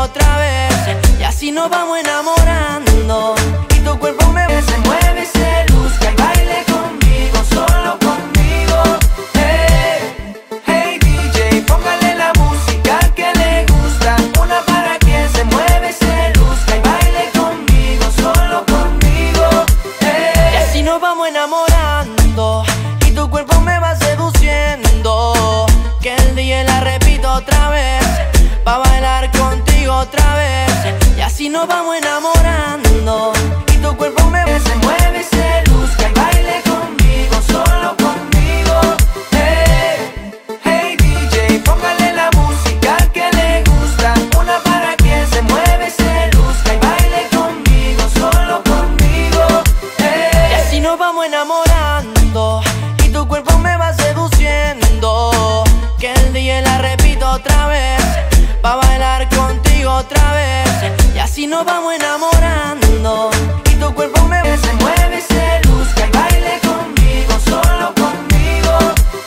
otra vez, y así nos vamos enamorando. Y tu cuerpo se mueve, se luzca y baile conmigo, solo conmigo. Hey, hey DJ, póngale la música que le gusta, una para que se mueve, se luzca y baile conmigo, solo conmigo. Hey, y así nos vamos enamorando, y tu cuerpo me va seduciendo. Que el día la repito otra vez, pa' bailar contigo otra vez, y así nos vamos enamorando. Y tu cuerpo se mueve, se luzca y baile conmigo, solo conmigo. Hey, hey DJ, póngale la música que le gusta, una para que se mueve, se luzca y baile conmigo, solo conmigo. Hey, y así nos vamos enamorando, y tu cuerpo me va seduciendo. Que el día la repito otra vez, pa' bailar contigo otra vez, y así nos vamos enamorando. Y tu cuerpo se mueve, se luzca y baile conmigo, solo conmigo.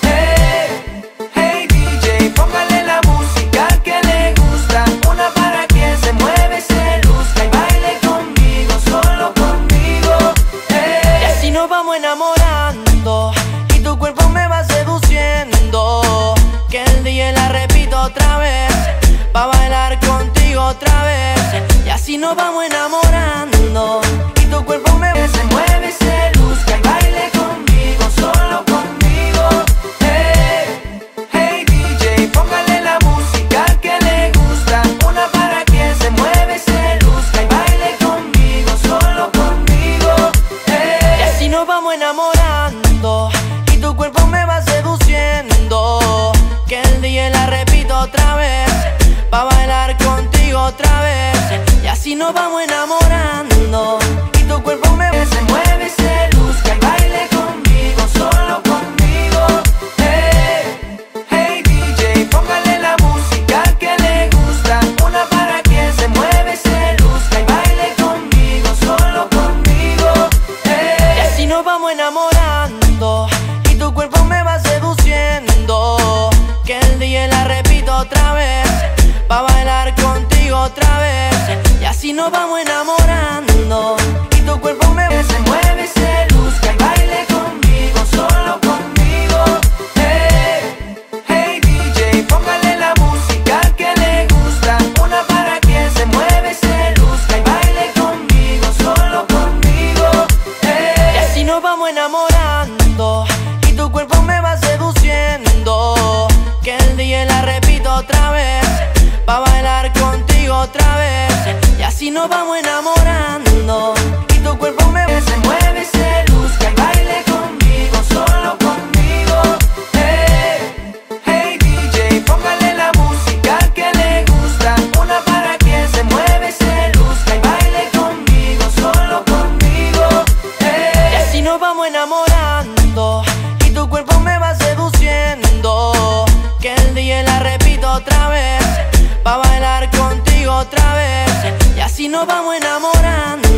Hey, hey DJ, póngale la música que le gusta, una para que se mueve, se luzca y baile conmigo, solo conmigo. Hey, y así nos vamos enamorando, y tu cuerpo me va seduciendo. Que el día la repito otra vez, pa' bailar contigo otra vez, y así nos vamos enamorando. Y tu cuerpo se mueve, se luzca y baile conmigo, solo conmigo. Hey, hey DJ, póngale la música que le gusta, una para que se mueve, se luzca y baile conmigo, solo conmigo. Hey, y así nos vamos enamorando, y tu cuerpo me va seduciendo. Que el día la repito otra vez, pa' bailar contigo otra vez, y así nos vamos enamorando. Y tu cuerpo se mueve, se luzca y baile conmigo, solo conmigo. Hey, hey DJ, póngale la música que le gusta, una para que se mueve, se luzca y baile conmigo, solo conmigo. Hey, y así nos vamos enamorando, y tu cuerpo me va seduciendo. Que el día la repito otra vez, pa' bailar contigo otra vez, y así nos vamos enamorando. Y tu cuerpo se mueve, se luzca y baile conmigo, solo conmigo. Hey, hey DJ, póngale la música que le gusta, una para que se mueve, se luzca y baile conmigo, solo conmigo. Hey, y así nos vamos enamorando, y tu cuerpo me va seduciendo. Que el día la repito otra vez, pa' bailar contigo otra vez, y así nos vamos enamorando. Y tu cuerpo se mueve, se luzca y baile conmigo, solo conmigo. Hey, hey DJ, póngale la música que le gusta, una para que se mueve, se luzca y baile conmigo, solo conmigo. Hey, y así nos vamos enamorando, y tu cuerpo me va seduciendo. Que el día la repito otra vez, pa' bailar contigo otra vez, y así nos vamos enamorando.